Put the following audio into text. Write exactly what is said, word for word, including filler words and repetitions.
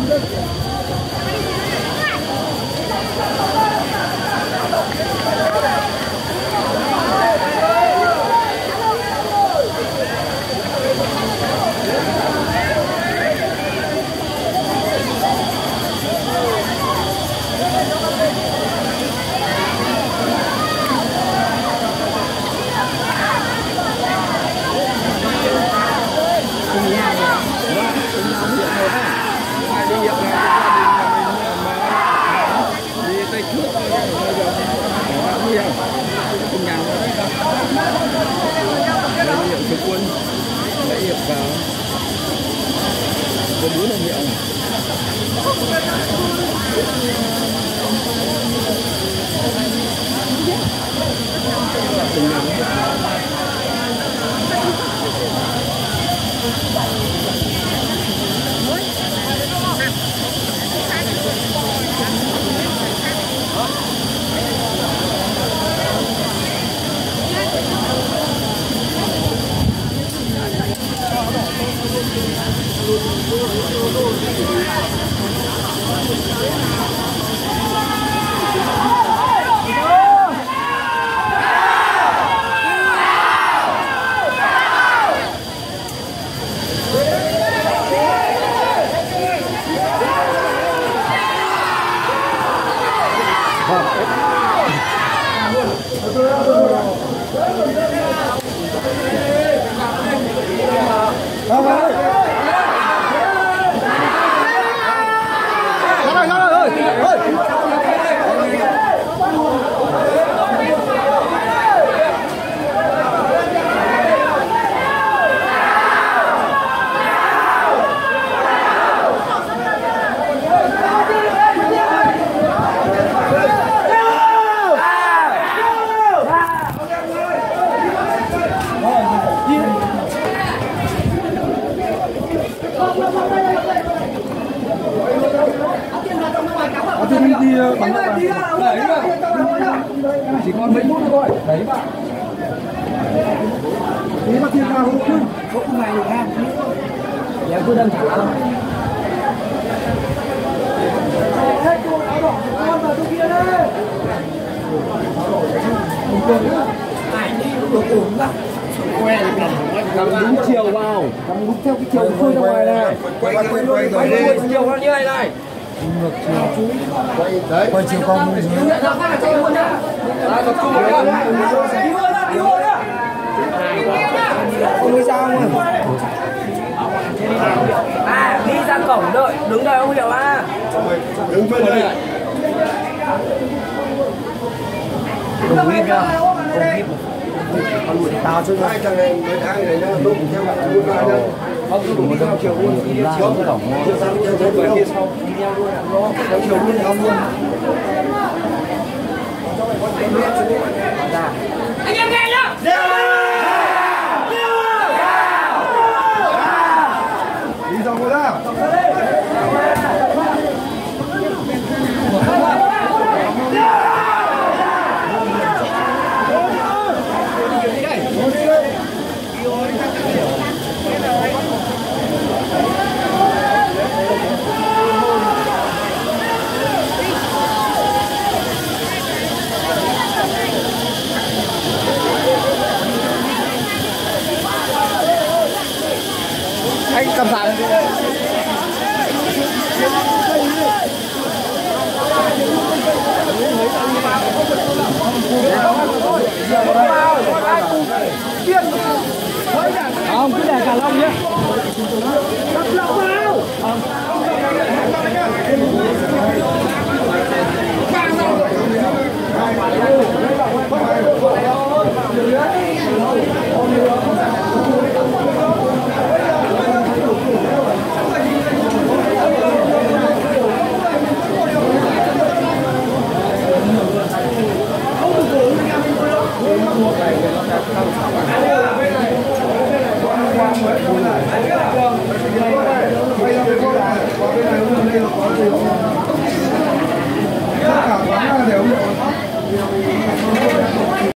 Chỉ còn mấy phút nữa thôi. Đấy bạn. Thế mà thiên cao khôngขึ้นcó cùng ngày được ha. Dạ cứ đơn thả thôi. Hết cô áo đỏ con vào chỗ kia đây. Ai đi cũng được ổn lắm. Quen cầm đúng chiều vào, cầm đúng theo cái chiều khơi ra ngoài này. Quay quay quay quay rồi đi. Chiều nó như này này. Ngược chiều. Quay đấy. Quay chiều con dưới. Nó phát là chạy luôn nhá. Đó, tập trung vào nhá. Đi luôn nhá, đi luôn nhá. Không đi sao không? À, đi ra cổng đợi, đứng đợi ông Hiệu à. Đứng bên đây. Đồng nghiệp nhá. Đồng nghiệp. Con đuổi tao chứ hai thằng này mấy thằng này nó lúc theo bạn luôn ra nhá. Không cứ đủ theo chiều luôn đi chiều cái cổng. Chiều sau chiều sau về phía sau đi theo luôn nó theo chiều luôn không luôn. Anh em nghe nhá. Đi ra ngồi ra. Anh cầm sẵn. Không, cứ để cả lông nhé. Cầm lông vào. Tất cả quán đều